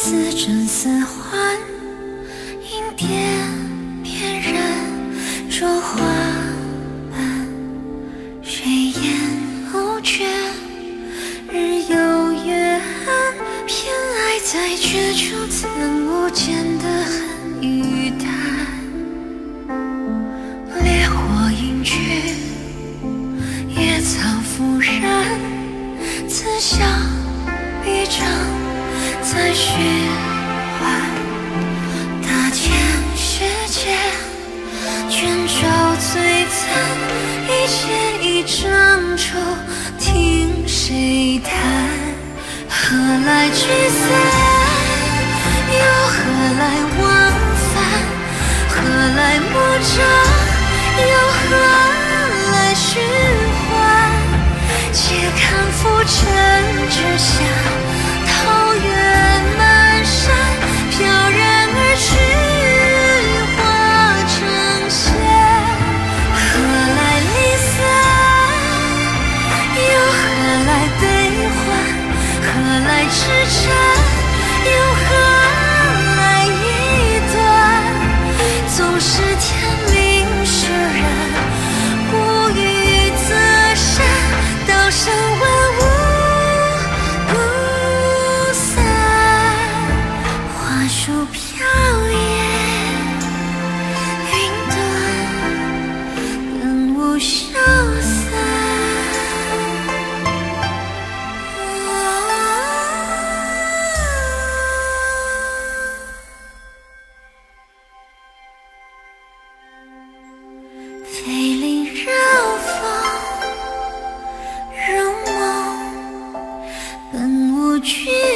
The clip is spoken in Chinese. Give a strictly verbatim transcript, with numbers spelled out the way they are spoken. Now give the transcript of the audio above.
似真似幻，银蝶翩然着花瓣，水烟偶觉，日有月暗，偏爱在绝处曾无间的很与淡。烈火映去，野草复燃，此消彼长，在循环。大千世界，卷轴璀璨，一切一张愁，听谁弹？何来聚散？又何来往返？何来魔障？又何来循环？且看浮尘之下，桃源满山，飘然而去，化成仙。何来离散？又何来悲欢？何来痴缠？又何来一段？总是天命使然，不语则善，道生万物不散。花树飘叶，云端，本无消散。飞林绕风，如梦，本无惧。